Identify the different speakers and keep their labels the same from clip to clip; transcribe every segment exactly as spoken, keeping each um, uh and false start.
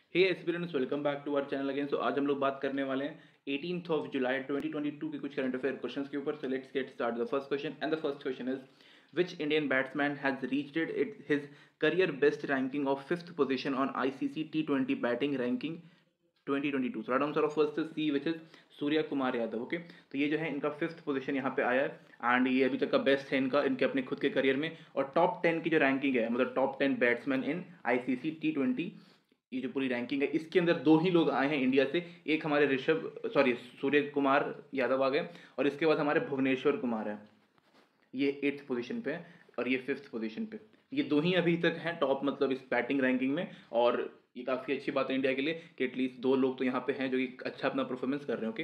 Speaker 1: Hey aspirants, welcome back to our channel again. So आज हम लोग बात करने वाले हैं eighteenth of July twenty twenty two के कुछ करंट अफेयर क्वेश्चंस के ऊपर। So let's get start. The first question and the first question is which Indian batsman has reached it his career best ranking of fifth position on ICC T twenty batting ranking twenty twenty two. So right answer of first is C which is Surya Kumar Yadav. Okay, तो ये जो है इनका fifth position यहाँ पे आया है and ये अभी तक का बेस्ट है इनका इनके अपने खुद के करियर में। और टॉप टेन की जो रैंकिंग है, मतलब top ten batsman in ICC T twenty, ये जो पूरी रैंकिंग है इसके अंदर दो ही लोग आए हैं इंडिया से। एक हमारे ऋषभ सॉरी सूर्य कुमार यादव आ गए और इसके बाद हमारे भुवनेश्वर कुमार है, ये एट्थ पोजीशन पे है और ये फिफ्थ पोजीशन पे। ये दो ही अभी तक हैं टॉप, मतलब इस बैटिंग रैंकिंग में। और ये काफ़ी अच्छी बात है इंडिया के लिए कि एटलीस्ट दो लोग तो यहाँ पे हैं जो कि अच्छा अपना परफॉर्मेंस कर रहे हैं। Okay,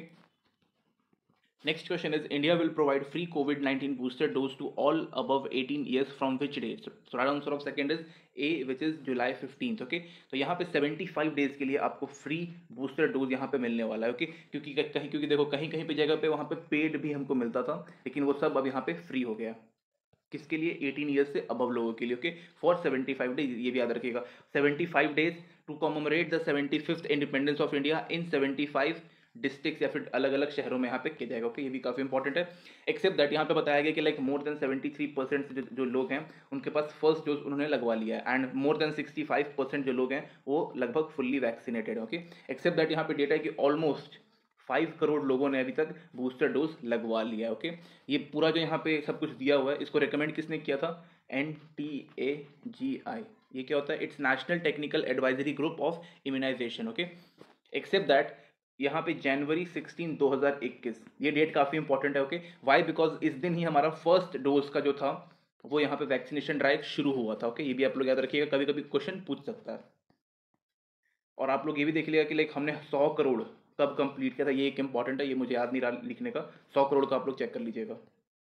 Speaker 1: next question is India will provide free COVID nineteen booster dose to all above eighteen years from which date? So, so right answer of second is A, which is July fifteenth. Okay, तो यहाँ पे seventy-five days के लिए आपको free booster dose यहाँ पे मिलने वाला है। Okay okay? क्योंकि कहीं क्योंकि देखो कहीं कहीं पे जगह पे वहाँ पे पेड भी हमको मिलता था, लेकिन वो सब अब यहाँ पे फ्री हो गया। किसके लिए? एटीन ईयर्स से अबव लोगों के लिए। Okay, for seventy five days, ये भी याद रखिएगा। Seventy five days to commemorate the seventy fifth independence of India in seventy five districts या फिर अलग अलग शहरों में यहाँ पे किया जाएगा। ओके, ये भी काफी इंपॉर्टेंट है। एक्सेप्ट दैट यहाँ पे बताया गया कि like more than seventy three percent जो, जो लोग हैं उनके पास फर्स्ट डोज उन्होंने लगवा लिया है and more than sixty five percent जो लोग हैं वो लगभग फुल्ली वैक्सीनेटेड है। ओके, एक्सेप्ट दैट यहाँ पे डेटा है कि ऑलमोस्ट फाइव करोड़ लोगों ने अभी तक बूस्टर डोज लगवा लिया है। ओके, ये पूरा जो यहाँ पे सब कुछ दिया हुआ है इसको रिकमेंड किसने किया था? N T A G I. ये क्या होता है? It's National Technical Advisory Group of Immunization. Okay, accept that यहाँ पे जनवरी सिक्सटीन दो हज़ार इक्कीस, ये डेट काफ़ी इंपॉर्टेंट है। Okay, Y? बिकॉज इस दिन ही हमारा फर्स्ट डोज का जो था वो यहाँ पे वैक्सीनेशन ड्राइव शुरू हुआ था। ओके, ये भी आप लोग याद रखिएगा, कभी कभी क्वेश्चन पूछ सकता है। और आप लोग ये भी देख लिया कि लाइक हमने सौ करोड़ कब कंप्लीट किया था, ये एक इंपॉर्टेंट है, ये मुझे याद नहीं रहा लिखने का। सौ करोड़ का आप लोग चेक कर लीजिएगा।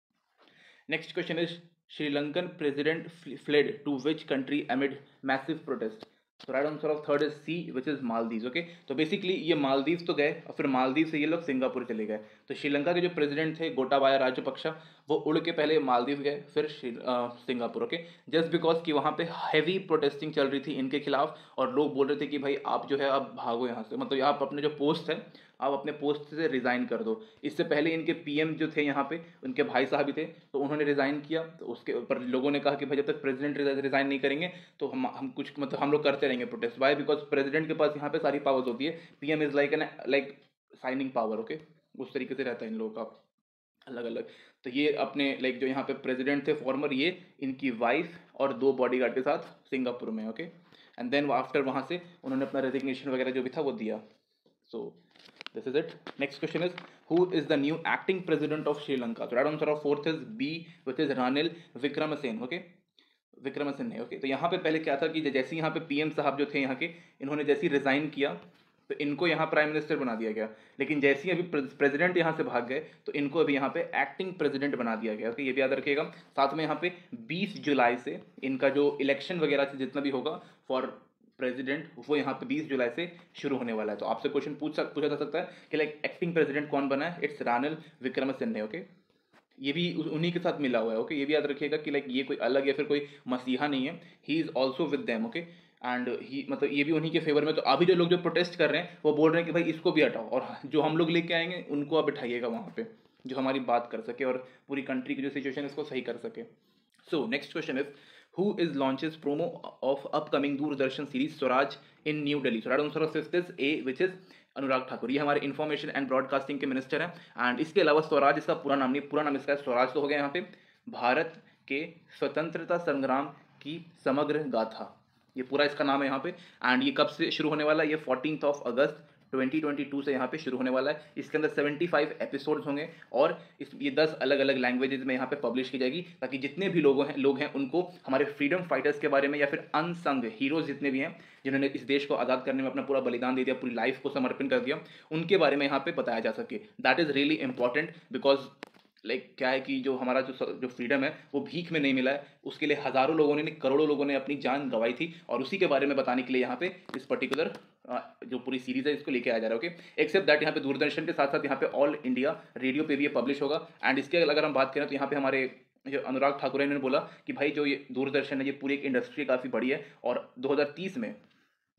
Speaker 1: Next question is Sri Lankan president fled to which country amid massive protest? तो right answer of third is C which is Maldives. Okay, तो बेसिकली ये मालदीव्स तो गए और फिर मालदीव से ये लोग सिंगापुर चले गए। तो श्रीलंका के जो प्रेसिडेंट थे गोटाबाया राजपक्षा, वो उड़ के पहले मालदीव गए फिर सिंगापुर। ओके, जस्ट बिकॉज कि वहाँ पे हैवी प्रोटेस्टिंग चल रही थी इनके खिलाफ और लोग बोल रहे थे कि भाई आप जो है अब भागो यहाँ से, मतलब आप अपने जो पोस्ट है आप अपने पोस्ट से रिज़ाइन कर दो। इससे पहले इनके पीएम जो थे यहाँ पे उनके भाई साहब ही थे, तो उन्होंने रिज़ाइन किया। तो उसके ऊपर लोगों ने कहा कि भाई जब तक प्रेसिडेंट रिज़ाइन नहीं करेंगे तो हम हम कुछ मतलब हम लोग करते रहेंगे प्रोटेस्ट। वाई? बिकॉज प्रेसिडेंट के पास यहाँ पे सारी पावर्स होती है। PM is like an like signing power. Okay, उस तरीके से रहता है इन लोगों का अलग अलग। तो ये अपने लाइक जो यहाँ पे प्रेसिडेंट थे फॉर्मर, ये इनकी वाइफ और दो बॉडीगार्ड के साथ सिंगापुर में। ओके, एंड देन आफ्टर वहाँ से उन्होंने अपना रेजिग्नेशन वगैरह जो भी था वो दिया। So this is it. Next question is who is the new acting president of Sri Lanka? So right answer of fourth is B, which is Ranil Wickremesinghe. Okay, Wickremesinghe. Okay, तो यहाँ पे पहले क्या था कि जैसे यहाँ पे पीएम साहब जो थे यहाँ के, इन्होंने जैसे ही रिजाइन किया तो इनको यहाँ प्राइम मिनिस्टर बना दिया गया। लेकिन जैसे ही अभी प्रेसिडेंट यहाँ से भाग गए तो इनको अभी यहाँ पे एक्टिंग प्रेसिडेंट बना दिया गया। ओके, ये भी याद रखिएगा। साथ में यहाँ पे बीस जुलाई से इनका जो इलेक्शन वगैरह से जितना भी होगा फॉर प्रेसिडेंट वो यहाँ पे बीस जुलाई से शुरू होने वाला है। तो आपसे क्वेश्चन पूछ सक पूछा जा सकता है कि लाइक एक्टिंग प्रेसिडेंट कौन बना है? इट्स रानिल विक्रमसिंहे। ओके, ये भी उन्हीं के साथ मिला हुआ है। ओके, ये भी याद रखिएगा कि लाइक ये कोई अलग या फिर कोई मसीहा नहीं है, he is also with them. Okay, and he मतलब ये भी उन्हीं के फेवर में। तो अभी जो लोग जो प्रोटेस्ट कर रहे हैं वो बोल रहे हैं कि भाई इसको भी हटाओ और जो हम लोग लेके आएंगे उनको आप बिठाइएगा वहाँ पे, जो हमारी बात कर सके और पूरी कंट्री की जो सिचुएशन है इसको सही कर सके। So next question is who is launches promo of upcoming Doordarshan series Swaraj in New Delhi? So right answer of fifth is A which is Anurag Thakur. ये हमारे इन्फॉर्मेशन एंड ब्रॉडकास्टिंग के मिनिस्टर हैं। एंड इसके अलावा स्वराज इसका पूरा नाम नहीं, पूरा नाम इसका स्वराज तो हो गया यहाँ पे भारत के स्वतंत्रता संग्राम की समग्र गाथा, ये पूरा इसका नाम है यहाँ पे। एंड ये कब से शुरू होने वाला है? ये fourteen of August twenty twenty two से यहाँ पे शुरू होने वाला है। इसके अंदर सेवेंटी फाइव एपिसोड्स होंगे और इस ये दस अलग अलग लैंग्वेजेस में यहाँ पे पब्लिश की जाएगी, ताकि जितने भी लोगों हैं लोग हैं उनको हमारे फ्रीडम फाइटर्स के बारे में या फिर अनसंग हीरोज जितने भी हैं जिन्होंने इस देश को आज़ाद करने में अपना पूरा बलिदान दे दिया, पूरी लाइफ को समर्पण कर दिया, उनके बारे में यहाँ पे बताया जा सके। That is really important because like like, क्या है कि जो हमारा जो जो फ्रीडम है वो भीख में नहीं मिला है, उसके लिए हज़ारों लोगों ने, करोड़ों लोगों ने अपनी जान गंवाई थी। और उसी के बारे में बताने के लिए यहाँ पे इस पर्टिकुलर जो पूरी सीरीज है इसको लेके आया जा रहा है। ओके, एक्सेप्ट दैट यहाँ पे दूरदर्शन के साथ साथ यहाँ पे ऑल इंडिया रेडियो पे भी ये पब्लिश होगा। एंड इसके अगर हम बात करें तो यहाँ पे हमारे जो अनुराग ठाकुर ने बोला कि भाई जो ये दूरदर्शन है ये पूरी एक इंडस्ट्री काफ़ी बड़ी है और दो हज़ार तीस में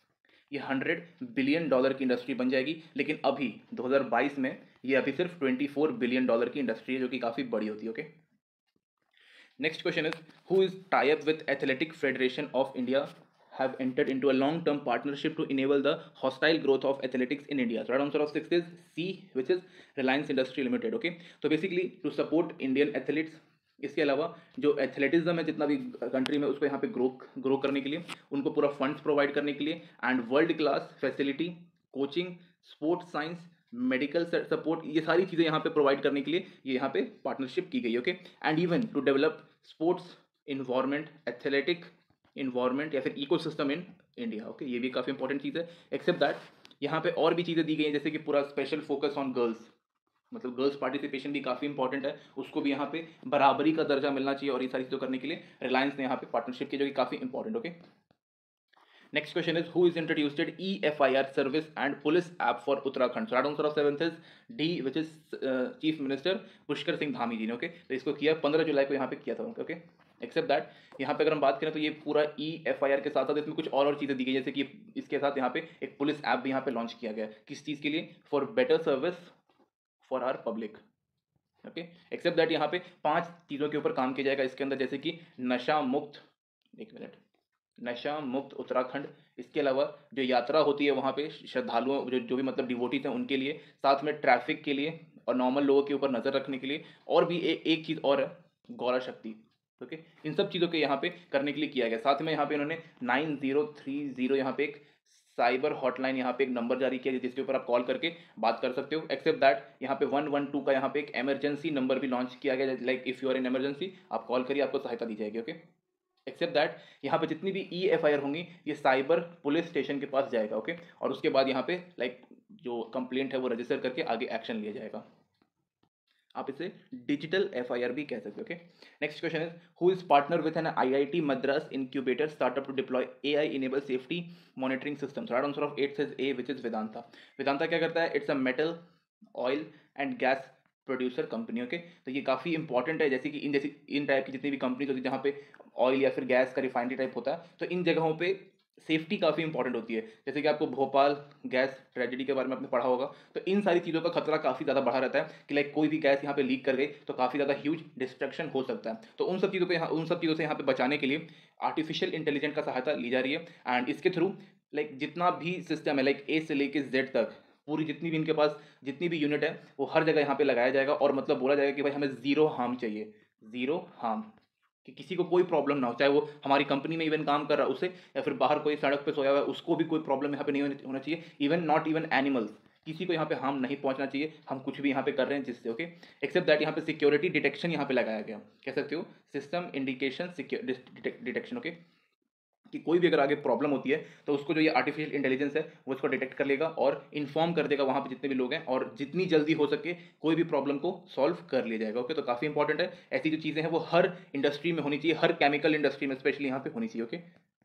Speaker 1: ये हंड्रेड बिलियन डॉलर की इंडस्ट्री बन जाएगी, लेकिन अभी दो हज़ार बाईस में ये अभी सिर्फ चौबीस बिलियन डॉलर की इंडस्ट्री है, जो कि काफ़ी बड़ी होती है। Okay, next question is who is tie up with Athletic Federation of India have entered into a long term partnership to enable the hostile growth of athletics in India. So right answer of six is C, which is Reliance Industry Limited. Okay, तो basically to support Indian athletes, इसके अलावा जो athleticism है जितना भी country में उसको यहाँ पे ग्रो ग्रो करने के लिए, उनको पूरा फंड्स प्रोवाइड करने के लिए, and world class facility, coaching, sports science, medical support, ये सारी चीज़ें यहाँ पे प्रोवाइड करने के लिए ये यहाँ पे पार्टनरशिप की गई। Okay, and even to develop sports environment, athletic environment या फिर इकोसिस्टम इन इंडिया। ओके, ये भी काफ़ी इंपॉर्टेंट चीज़ है। एक्सेप्ट दैट यहाँ पे और भी चीज़ें दी गई हैं, जैसे कि पूरा स्पेशल फोकस ऑन गर्ल्स, मतलब गर्ल्स पार्टिसिपेशन भी काफ़ी इंपॉर्टेंट है, उसको भी यहाँ पे बराबरी का दर्जा मिलना चाहिए, और ये सारी चीज़ें करने के लिए रिलायंस ने यहाँ पे पार्टनरशिप की, जो कि काफ़ी important. Okay, next question is who is introduced E F I R service and police app for Uttarakhand. So right answer of seventh is D, which is chief minister Pushkar Singh Dhami ji ने। ओके, तो इसको किया पंद्रह जुलाई को यहाँ पे किया था उनको। ओके, एक्सेप्ट दैट यहाँ पे अगर हम बात करें तो ये पूरा ई एफ आई आर के साथ साथ इसमें कुछ और और चीज़ें दी गई, जैसे कि इसके साथ यहाँ पे एक पुलिस ऐप भी यहाँ पे लॉन्च किया गया, किस चीज़ के लिए, for better service for our public. Okay, accept that यहाँ पे पांच चीज़ों के ऊपर काम किया जाएगा इसके अंदर, जैसे कि नशा मुक्त, एक मिनट, नशा मुक्त उत्तराखंड, इसके अलावा जो यात्रा होती है वहाँ पे श्रद्धालुओं, जो जो भी मतलब डिवोटीज हैं उनके लिए, साथ में ट्रैफिक के लिए और नॉर्मल लोगों के ऊपर नज़र रखने के लिए, और भी ए, एक चीज़ और है, गौरा शक्ति। ओके, इन सब चीज़ों के यहाँ पे करने के लिए किया गया। साथ में यहाँ पे इन्होंने नाइन जीरो थ्री जीरो यहाँ पे एक साइबर हॉटलाइन यहाँ पे एक नंबर जारी किया, जिसके ऊपर आप कॉल करके बात कर सकते हो। एक्सेप्ट दैट यहाँ पे वन वन टू का यहाँ पे एक इमरजेंसी नंबर भी लॉन्च किया गया, like if you are in emergency आप कॉल करिए, आपको सहायता दी जाएगी। ओके, एक्सेप्ट दैट यहाँ पे जितनी भी ई एफ आई आर होंगी ये साइबर पुलिस स्टेशन के पास जाएगा। ओके, और उसके बाद यहाँ पे लाइक जो कंप्लेंट है वो रजिस्टर करके आगे एक्शन लिया जाएगा। आप इसे डिजिटल एफ आई आर भी कह सकते हो। Okay, next question is who is partner with an I I T Madras incubator startup to deploy A I enable safety monitoring system. Right answer of eight is A, which is Vedanta. Vedanta क्या करता है, it's a metal, oil and gas producer company. Okay, तो ये काफ़ी important है, जैसे कि इन जैसी इन टाइप की जितनी भी कंपनीज होती है जहाँ पे ऑयल या फिर गैस का रिफाइनरी टाइप होता है, तो इन जगहों पे सेफ्टी काफ़ी इंपॉर्टेंट होती है। जैसे कि आपको भोपाल गैस ट्रेजेडी के बारे में आपने पढ़ा होगा, तो इन सारी चीज़ों का खतरा काफ़ी ज़्यादा बढ़ा रहता है कि लाइक कोई भी गैस यहाँ पे लीक कर गई तो काफ़ी ज़्यादा ह्यूज डिस्ट्रक्शन हो सकता है। तो उन सब चीज़ों को यहाँ उन सब चीज़ों से यहाँ पे बचाने के लिए आर्टिफिशियल इंटेलिजेंस का सहायता ली जा रही है, एंड इसके थ्रू लाइक जितना भी सिस्टम है, लाइक ए से लेके जेड तक पूरी जितनी भी इनके पास जितनी भी यूनिट है वो हर जगह यहाँ पे लगाया जाएगा, और मतलब बोला जाएगा कि भाई हमें जीरो हार्म चाहिए, जीरो हार्म, कि किसी को कोई प्रॉब्लम ना हो, चाहे वो हमारी कंपनी में इवन काम कर रहा है उसे, या फिर बाहर कोई सड़क पे सोया हुआ है उसको भी कोई प्रॉब्लम यहाँ पे नहीं होना चाहिए। इवन नॉट इवन एनिमल्स, किसी को यहाँ पे हार्म नहीं पहुंचना चाहिए, हम कुछ भी यहाँ पे कर रहे हैं जिससे। ओके, एक्सेप्ट दैट यहाँ पे सिक्योरिटी डिटेक्शन यहाँ पे लगाया गया, कह सकते हो सिस्टम इंडिकेशन डिटेक्शन। ओके, कि कोई भी अगर आगे प्रॉब्लम होती है तो उसको जो ये आर्टिफिशियल इंटेलिजेंस है वो उसको डिटेक्ट कर लेगा और इन्फॉर्म कर देगा वहाँ पे जितने भी लोग हैं, और जितनी जल्दी हो सके कोई भी प्रॉब्लम को सॉल्व कर लिया जाएगा। ओके, तो काफ़ी इंपॉर्टेंट है, ऐसी जो चीज़ें हैं वो हर इंडस्ट्री में होनी चाहिए, हर केमिकल इंडस्ट्री में स्पेशली यहाँ पे होनी चाहिए। Okay,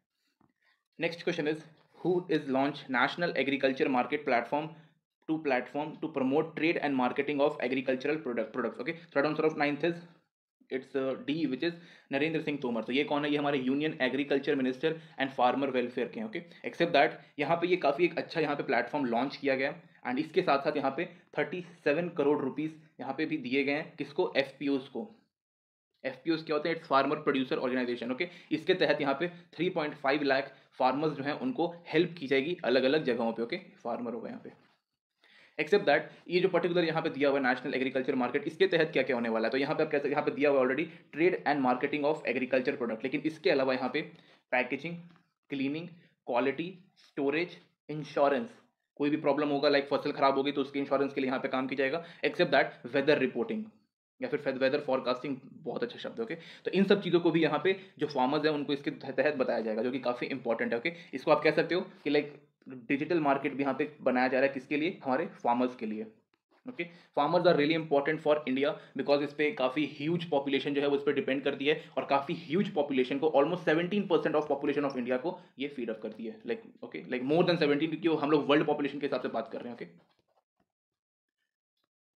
Speaker 1: next question is who is launch national agriculture market platform to platform to promote trade and marketing of agricultural product products. Okay, third answer of ninth is it's D, which is Narendra Singh Tomar. तो ये कौन है, ये हमारे union agriculture minister and farmer welfare के। Okay, accept that यहाँ पे ये काफ़ी एक अच्छा यहाँ पे प्लेटफॉर्म लॉन्च किया गया, एंड इसके साथ साथ यहाँ पे थर्टी सेवन करोड़ रुपीज़ यहाँ पे भी दिए गए हैं, किसको, एफ पी ओज़ को। एफ पी ओज़ क्या होते हैं, it's farmer producer organization. Okay, इसके तहत यहाँ पे three point five lakh farmers जो हैं उनको हेल्प की जाएगी अलग अलग जगहों पे। ओके, फार्मर होगा यहाँ पे। एक्सेप्ट दैट ये जो पर्टिकुलर यहाँ पे दिया हुआ है नेशनल एग्रीकल्चर मार्केट, इसके तहत क्या क्या होने वाला है, तो यहाँ पे आप कैसे, यहाँ पे दिया हुआ already trade and marketing of agriculture product, लेकिन इसके अलावा यहाँ पे packaging, cleaning, quality, storage, insurance, कोई भी प्रॉब्लम होगा लाइक फसल खराब होगी तो उसके इंश्योरेंस के लिए यहाँ पे काम किया जाएगा। एक्सेप्ट दैट वेदर रिपोर्टिंग या फिर वेदर फॉरकास्टिंग, बहुत अच्छा शब्द है। ओके, तो इन सब चीज़ों को भी यहाँ पे जो फार्मर्स हैं उनको इसके तहत बताया जाएगा, जो कि काफ़ी इंपॉर्टेंट है। ओके, इसको आप कह सकते हो कि लाइक डिजिटल मार्केट भी यहाँ पे बनाया जा रहा है, किसके लिए, हमारे फार्मर्स के लिए। Okay, farmers are really important for India because इस पे काफ़ी ह्यूज पॉपुलेशन जो है वो इस पर डिपेंड करती है, और काफ़ी ह्यूज पॉपुलेशन को, almost seventeen percent of population of India को ये फीड अप करती है, like okay like more than seventeen, क्योंकि हम लोग वर्ल्ड पॉपुलेशन के हिसाब से बात कर रहे हैं। Okay,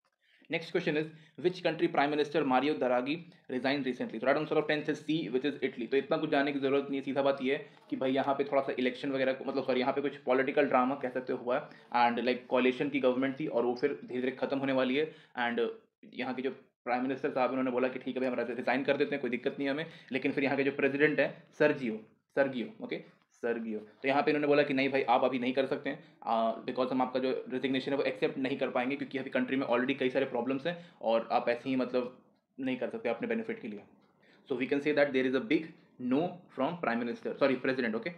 Speaker 1: Next question is which country prime minister Mario Draghi resigned recently? तो right answer of tenth is C which is Italy. तो इतना कुछ जानने की जरूरत नहीं है, सीधा बात ये है कि भाई यहाँ पे थोड़ा सा इलेक्शन वगैरह मतलब सॉरी यहाँ पे कुछ पॉलिटिकल ड्रामा कह सकते हो हुआ है एंड लाइक कॉलिशन की गवर्नमेंट थी और वो फिर धीरे धीरे खत्म होने वाली है एंड यहाँ के जो प्राइम मिनिस्टर साहब उन्होंने बोला कि ठीक है भाई हम रिजाइन कर देते हैं, कोई दिक्कत नहीं है हमें, लेकिन फिर यहाँ के जो प्रेसिडेंट है सर्जियो सर्गियो ओके सर्गियो, तो यहाँ पे इन्होंने बोला कि नहीं भाई आप अभी नहीं कर सकते हैं बिकॉज हम आपका जो रेजिग्नेशन है वो एक्सेप्ट नहीं कर पाएंगे क्योंकि अभी कंट्री में ऑलरेडी कई सारे प्रॉब्लम्स हैं और आप ऐसे ही मतलब नहीं कर सकते अपने बेनिफिट के लिए. So we can say that there is a big no from prime minister sorry president. Okay,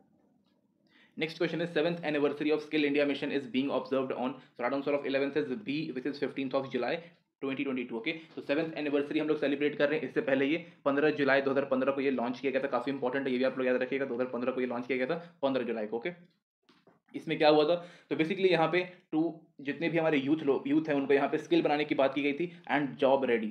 Speaker 1: next question is seventh anniversary of Skill India mission is being observed on, so right answer of eleventh is B which is fifteenth of July twenty twenty-two. Okay, तो seventh anniversary हम लोग celebrate कर रहे हैं. इससे पहले ये पंद्रह जुलाई दो हज़ार पंद्रह को ये लॉन्च किया गया था. काफी इंपॉर्टेंट है, ये भी आप लोग याद रखिएगा. दो हज़ार पंद्रह को ये लॉन्च किया गया था पंद्रह जुलाई को. ओके, इसमें क्या हुआ था, तो बेसिकली यहाँ पे टू जितने भी हमारे यूथ लोग यूथ हैं उनको यहाँ पे स्किल बनाने की बात की गई थी and job ready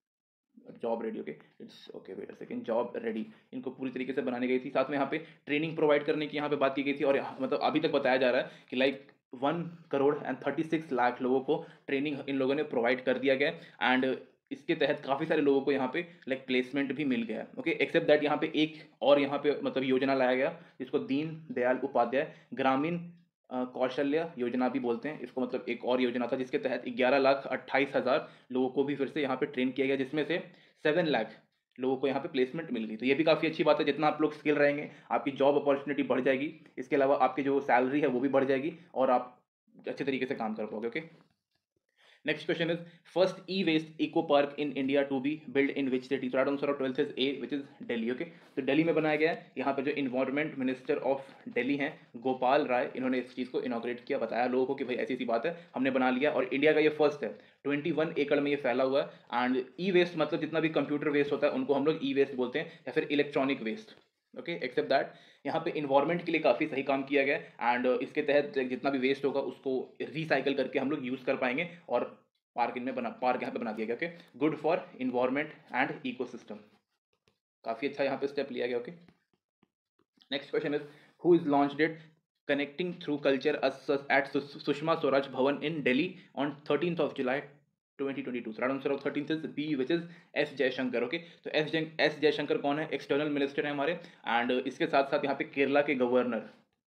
Speaker 1: job ready okay it's okay wait a second job ready इनको पूरी तरीके से बनानी गई थी. साथ में यहाँ पे ट्रेनिंग प्रोवाइड करने की यहाँ पे बात की गई थी और मतलब अभी तक बताया जा रहा है कि like one crore and thirty six lakh लोगों को ट्रेनिंग इन लोगों ने प्रोवाइड कर दिया गया एंड इसके तहत काफ़ी सारे लोगों को यहाँ पे लाइक प्लेसमेंट भी मिल गया. ओके, एक्सेप्ट दैट यहाँ पे एक और यहाँ पे मतलब योजना लाया गया जिसको दीन दयाल उपाध्याय ग्रामीण कौशल्य योजना भी बोलते हैं इसको. मतलब एक और योजना था जिसके तहत ग्यारह लाख अट्ठाईस हज़ार लोगों को भी फिर से यहाँ पे ट्रेन किया गया, जिसमें से सेवन लाख लोगों को यहाँ पे प्लेसमेंट मिल गई. तो ये भी काफ़ी अच्छी बात है. जितना आप लोग स्किल रहेंगे आपकी जॉब अपॉर्चुनिटी बढ़ जाएगी, इसके अलावा आपकी जो सैलरी है वो भी बढ़ जाएगी और आप अच्छे तरीके से काम कर पाओगे. Okay, next question is first e waste eco park in India to be build in which city. तो right answer of twelfth is A which is Delhi. Okay, तो दिल्ली में बनाया गया है. यहाँ पे जो इन्वायरमेंट मिनिस्टर ऑफ दिल्ली हैं गोपाल राय, इन्होंने इस चीज़ को इनॉग्रेट किया, बताया लोगों को कि भाई ऐसी सी बात है हमने बना लिया और इंडिया का ये फर्स्ट है. ट्वेंटी वन एकड़ में ये फैला हुआ है एंड ई वेस्ट मतलब जितना भी कंप्यूटर वेस्ट होता है उनको हम लोग ई वेस्ट बोलते हैं या फिर electronic waste. Okay, accept that यहाँ पे इन्वायरमेंट के लिए काफ़ी सही काम किया गया एंड इसके तहत जितना भी वेस्ट होगा उसको रिसाइकल करके हम लोग यूज़ कर पाएंगे और पार्क इनमें बना पार्क यहाँ पे बना दिया गया. Okay, good for environment and ecosystem. काफ़ी अच्छा यहाँ पे स्टेप लिया गया. Okay, next question is who is launched it connecting through culture at Sushma Swaraj Bhawan in Delhi on thirteenth of July twenty twenty two. Right answer of thirteenth is B which is S Jaishankar. Okay, तो S Jai S Jaishankar कौन है, external minister है हमारे and इसके साथ साथ यहाँ पे केरला के गवर्नर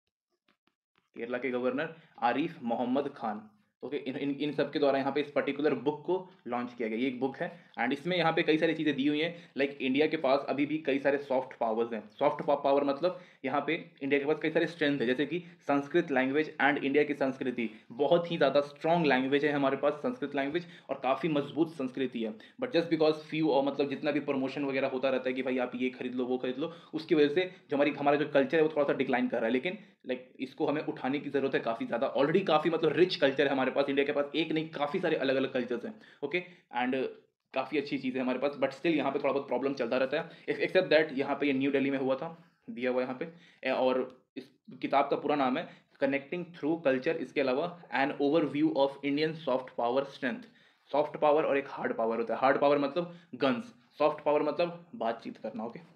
Speaker 1: केरला के governor Arif Mohammad Khan. Okay okay, इन इन इन सब के द्वारा यहाँ पे इस पर्टिकुलर बुक को लॉन्च किया गया. ये एक बुक है एंड इसमें यहाँ पे कई सारी चीज़ें दी हुई हैं. लाइक इंडिया के पास अभी भी कई सारे सॉफ्ट पावर्स हैं. सॉफ्ट पावर मतलब यहाँ पे इंडिया के पास कई सारे स्ट्रेंथ है, जैसे कि संस्कृत लैंग्वेज एंड इंडिया की संस्कृति बहुत ही ज़्यादा स्ट्रॉन्ग लैंग्वेज है हमारे पास संस्कृत लैंग्वेज और काफ़ी मजबूत संस्कृति है. बट जस्ट बिकॉज फ्यू और मतलब जितना भी प्रमोशन वगैरह होता रहता है कि भाई आप ये खरीद लो वो खरीद लो, उसकी वजह से जो हमारी हमारा जो कल्चर है वो थोड़ा सा डिक्लाइन कर रहा है. लेकिन लाइक इसको हमें उठाने की जरूरत है काफ़ी ज़्यादा. ऑलरेडी काफ़ी मतलब रिच कल्चर है हमारे पास, इंडिया के पास एक नहीं काफ़ी सारे अलग अलग कल्चर्स हैं. ओके, एंड काफ़ी अच्छी चीज़ है हमारे पास, बट स्टिल यहाँ पे थोड़ा बहुत प्रॉब्लम चलता रहता है. एक्सेप्ट दैट यहाँ पे ये न्यू दिल्ली में हुआ था, दिया हुआ यहाँ पे, और इस किताब का पूरा नाम है कनेक्टिंग थ्रू कल्चर. इसके अलावा an overview of Indian soft power strength. Soft power और एक हार्ड पावर होता है. हार्ड पावर मतलब गन्स, सॉफ्ट पावर मतलब बातचीत करना. Okay,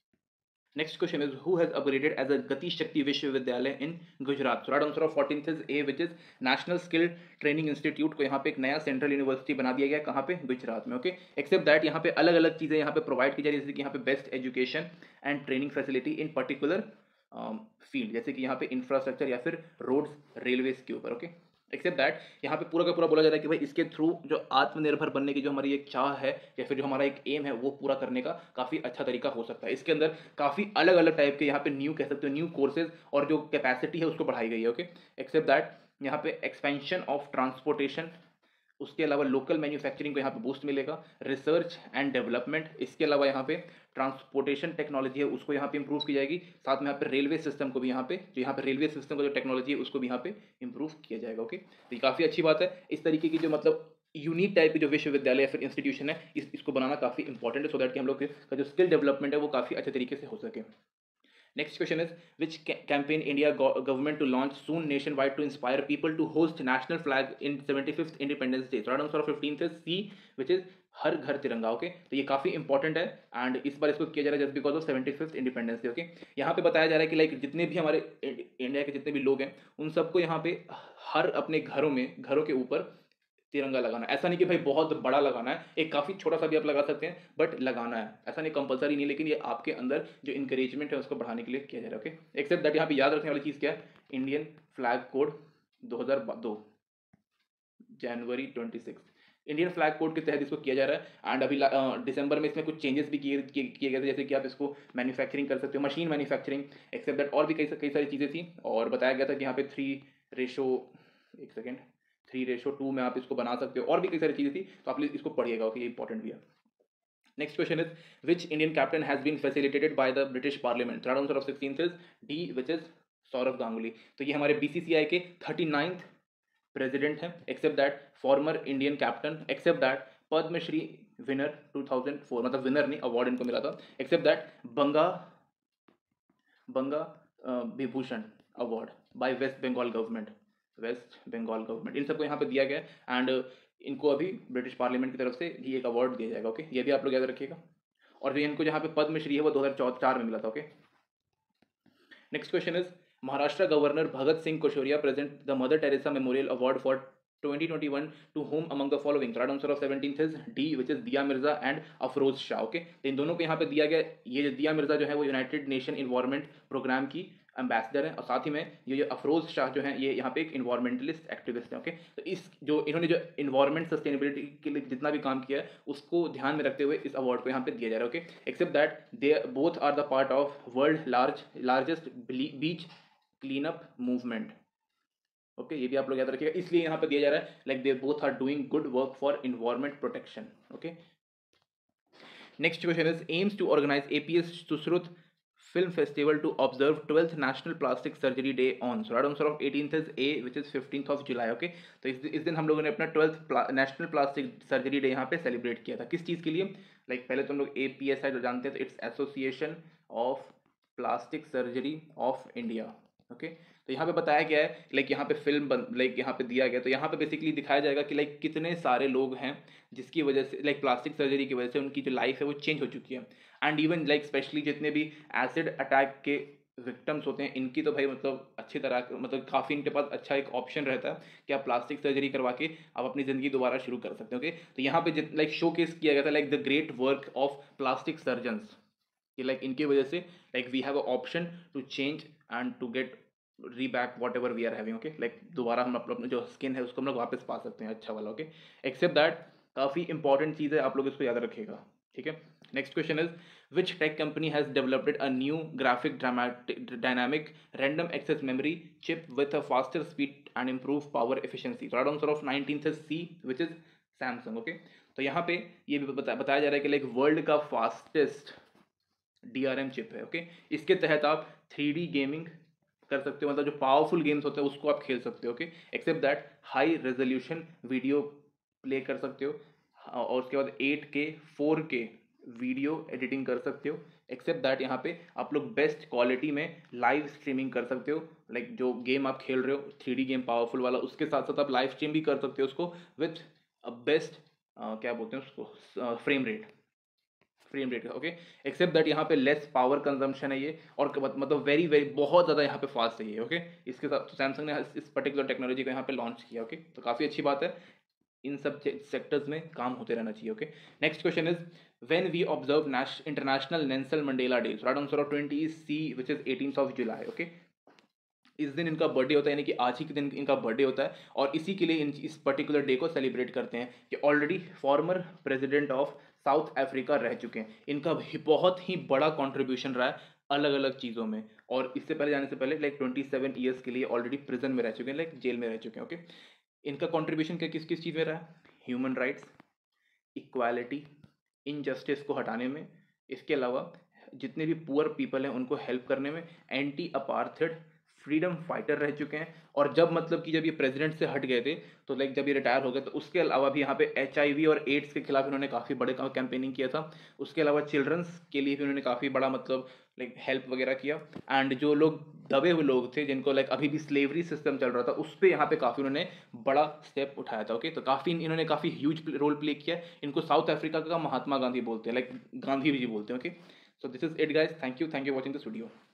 Speaker 1: next question is who has upgraded as a Gati Shakti Vishwavidyalaya in Gujarat. Right answer of fourteenth is A which is national skill training institute को यहाँ पे एक नया सेंट्रल यूनिवर्सिटी बना दिया गया. कहाँ पे, गुजरात में. ओके, एक्सेप्ट दैट यहाँ पे अलग अलग चीज़ें यहाँ पे प्रोवाइड की जा रही है, जैसे कि यहाँ पे best education and training facility in particular field, जैसे कि यहाँ पे इंफ्रास्ट्रक्चर या फिर रोड्स रेलवेज के ऊपर. ओके, एक्सेप्ट दैट यहाँ पे पूरा का पूरा बोला जा रहा है कि भाई इसके थ्रू जो आत्मनिर्भर बनने की जो हमारी एक चाह है या फिर जो हमारा एक एम है वो पूरा करने का काफ़ी अच्छा तरीका हो सकता है. इसके अंदर काफ़ी अलग अलग टाइप के यहाँ पे न्यू कह सकते हो न्यू कोर्सेज और जो कैपेसिटी है उसको बढ़ाई गई है. ओके, एक्सेप्ट दैट यहाँ पे एक्सपेंशन ऑफ ट्रांसपोर्टेशन, उसके अलावा लोकल मैन्युफैक्चरिंग को यहाँ पे बूस्ट मिलेगा, रिसर्च एंड डेवलपमेंट, इसके अलावा यहाँ पे ट्रांसपोर्टेशन टेक्नोलॉजी है उसको यहाँ पे इंप्रूव की जाएगी. साथ में यहाँ पे रेलवे सिस्टम को भी यहाँ पे जो यहाँ पे रेलवे सिस्टम का जो टेक्नोलॉजी है उसको भी यहाँ पे इंप्रूव किया जाएगा. ओके, तो ये काफ़ी अच्छी बात है. इस तरीके की जो मतलब यूनिक टाइप की जो विश्वविद्यालय या फिर इंस्टीट्यूशन है इस इसको बनाना काफ़ी इंपॉर्टेंट है, सो दैट कि हम लोग का जो स्किल डेवलपमेंट है वो काफ़ी अच्छे तरीके से हो सके. Next question is which ca- campaign India go- government to launch soon nationwide to inspire people to host national flag in seventy-fifth Independence Day. So right answer of fifteenth is C which is हर घर तिरंगा. Okay, तो ये काफ़ी important है and इस बार इसको किया जा रहा है just because of seventy fifth independence day. Okay, यहाँ पे बताया जा रहा है कि लाइक जितने भी हमारे इंडिया के जितने भी लोग हैं उन सबको यहाँ पे हर अपने घरों में घरों के ऊपर तिरंगा लगाना, ऐसा नहीं कि भाई बहुत बड़ा लगाना है, एक काफ़ी छोटा सा भी आप लगा सकते हैं, बट लगाना है, ऐसा नहीं कंपलसरी नहीं, लेकिन ये आपके अंदर जो इंकरेजमेंट है उसको बढ़ाने के लिए किया जा रहा है। ओके, एक्सेप्ट दैट यहाँ पे याद रखने वाली चीज़ क्या है, इंडियन फ्लैग कोड दो हज़ार दो जनवरी twenty six Indian flag code के तहत इसको किया जा रहा है। एंड अभी दिसंबर में इसमें कुछ चेंजेस भी किए किए किए गए थे, जैसे कि आप इसको मैन्युफैक्चरिंग कर सकते हो, मशीन मैन्युफैक्चरिंग, एक्सेप्ट दैट और भी कई कई सारी चीज़ें थी। और बताया गया था कि यहाँ पे थ्री रेशो एक सेकेंड थ्री रेशो टू में आप इसको बना सकते हो, और भी कई सारी चीज़ें थी, तो आप इसको पढ़िएगा। ओके, ये इंपॉर्टेंट भी है। Next question is which Indian captain has been facilitated by the British parliament, third answer of sixteen is D which is Sourav Ganguly. तो ये हमारे बीसीसीआई के थर्टी नाइन्थ प्रेसिडेंट हैं, except that former Indian captain, except that Padmashri winner two thousand four, मतलब winner नहीं, award इनको मिला था, except that Banga Banga Vibhushan award by West Bengal government, West Bengal government, इन सबको यहाँ पे दिया गया। एंड इनको अभी ब्रिटिश पार्लियामेंट की तरफ से भी एक अवार्ड दिया जाएगा। ओके, ये भी आप लोग याद रखिएगा। और जो इनको जहाँ पे पद्मश्री है वो दो हज़ार चार में मिला था। Okay, next question is Maharashtra governor Bhagat Singh Koshyari present the Mother Teresa memorial award for twenty twenty one to whom among the following, third answer of seventeenth is D which is Dia Mirza and Afroz Shah. Okay, तो इन दोनों को यहाँ पे दिया गया। ये जो दिया मिर्जा जो है वो यूनाइटेड नेशन इन्वायरमेंट प्रोग्राम की एम्बेसडर है, और साथ ही में ये जो अफरोज शाह जो है ये यहाँ पे एक इन्वायरमेंटलिस्ट एक्टिविस्ट है। ओके, तो इस जो इन्होंने जो इन्वायरमेंट सस्टेनेबिलिटी के लिए जितना भी काम किया है उसको ध्यान में रखते हुए इस अवार्ड को यहाँ पे दिया जा रहा है। Okay, accept that they both are the part of world large largest beach clean up movement. Okay, ये भी आप लोग याद रखिएगा, इसलिए यहाँ पे दिया जा रहा है like they both are doing good work for environment protection. Okay, next question is AIIMS to organise APS Sushruta film festival to observe twelfth national plastic surgery day on, so right answer of eighteenth is A which is fifteenth of July. Okay, तो इस इस दिन हम लोगों ने अपना twelfth national plastic surgery day यहाँ पे सेलिब्रेट किया था। किस चीज़ के लिए, लाइक like, पहले तो हम लोग ए पी एस आई जो जानते हैं, तो it's association of plastic surgery of India. Okay, तो यहाँ पे बताया गया है लाइक यहाँ पे फिल्म बन लाइक यहाँ पे दिया गया, तो यहाँ पे बेसिकली दिखाया जाएगा कि लाइक कितने सारे लोग हैं जिसकी वजह से लाइक प्लास्टिक सर्जरी की वजह से उनकी जो लाइफ है वो चेंज हो चुकी है। एंड इवन लाइक स्पेशली जितने भी एसिड अटैक के विक्टिम्स होते हैं इनकी तो भाई मतलब अच्छी तरह मतलब काफ़ी इनके पास अच्छा एक ऑप्शन रहता है कि आप प्लास्टिक सर्जरी करवा के आप अपनी ज़िंदगी दोबारा शुरू कर सकते हो। ओके, तो यहाँ पे लाइक शो केस किया गया था like the great work of plastic surgeons, कि लाइक इनकी वजह से like we have a option to change and to get re back whatever we are having. Okay, like दोबारा हम अपना जो स्किन है उसको हम लोग वापस पा सकते हैं अच्छा वाला। ओके, एक्सेप्ट दैट काफ़ी इंपॉर्टेंट चीज़ है, आप लोग इसको याद रखिएगा। ठीक है, next question is which tech company has developed a new graphic dynamic random access memory chip with a faster speed and improve power efficiency, right answer of nineteenth is C which is Samsung. Okay, तो यहाँ पे ये भी बता, बताया जा रहा है कि लाइक वर्ल्ड का fastest D R M chip है। ओके, इसके तहत आप थ्री डी गेमिंग कर सकते हो, मतलब जो पावरफुल गेम्स होते हैं उसको आप खेल सकते हो। Okay, accept that high resolution video play कर सकते हो, और उसके बाद एट के फोर के वीडियो एडिटिंग कर सकते हो। एक्सेप्ट दैट यहाँ पे आप लोग बेस्ट क्वालिटी में लाइव स्ट्रीमिंग कर सकते हो, लाइक like जो गेम आप खेल रहे हो थ्री डी गेम पावरफुल वाला, उसके साथ साथ आप लाइव स्ट्रीम भी कर सकते हो उसको विथ अ बेस्ट क्या बोलते हैं उसको फ्रेम रेट फ्रेम रेट का। ओके, एक्सेप्ट दैट यहाँ पे लेस पावर कंजम्पशन है ये, और मतलब वेरी वेरी बहुत ज़्यादा यहाँ पे फास्ट है ये। ओके, इसके साथ तो सैमसंग ने इस पर्टिकुलर टेक्नोलॉजी को यहाँ पे लॉन्च किया। ओके, तो काफ़ी अच्छी बात है, इन सब सेक्टर्स में काम होते रहना चाहिए। Okay, next question is when we observe international Nelson Mandela day, right answer of twenty C which is eighteenth of July. Okay, इस दिन इनका बर्थडे होता है, यानी कि आज ही के दिन इनका बर्थडे होता है, और इसी के लिए इन इस पर्टिकुलर डे को सेलिब्रेट करते हैं कि already former president of South Africa रह चुके हैं, इनका बहुत ही बड़ा कंट्रीब्यूशन रहा है अलग अलग चीज़ों में, और इससे पहले जाने से पहले लाइक ट्वेंटी सेवन ईयर्स के लिए ऑलरेडी प्रिजन में रह चुके हैं, लाइक जेल में रह चुके हैं। ओके, इनका कंट्रीब्यूशन क्या किस किस चीज़ में रहा है, ह्यूमन राइट्स, इक्वालिटी, इनजस्टिस को हटाने में, इसके अलावा जितने भी पुअर पीपल हैं उनको हेल्प करने में, एंटी अपार्थेड फ्रीडम फाइटर रह चुके हैं। और जब मतलब कि जब ये प्रेसिडेंट से हट गए थे तो लाइक जब ये रिटायर हो गए तो उसके अलावा भी यहाँ पे एच आई वी और एड्स के खिलाफ इन्होंने काफ़ी बड़े कैंपेनिंग किया था। उसके अलावा चिल्ड्रंस के लिए भी उन्होंने काफ़ी बड़ा मतलब लाइक हेल्प वगैरह किया। एंड जो लोग दबे हुए लोग थे जिनको लाइक अभी भी स्लेवरी सिस्टम चल रहा था उस पर यहाँ पे काफ़ी उन्होंने बड़ा स्टेप उठाया था। ओके, तो काफ़ी इन्होंने काफ़ी ह्यूज रोल प्ले किया। इनको साउथ अफ्रीका का महात्मा गांधी बोलते हैं, लाइक गांधी जी बोलते हैं। Okay, so this is it guys, thank you thank you watching this video.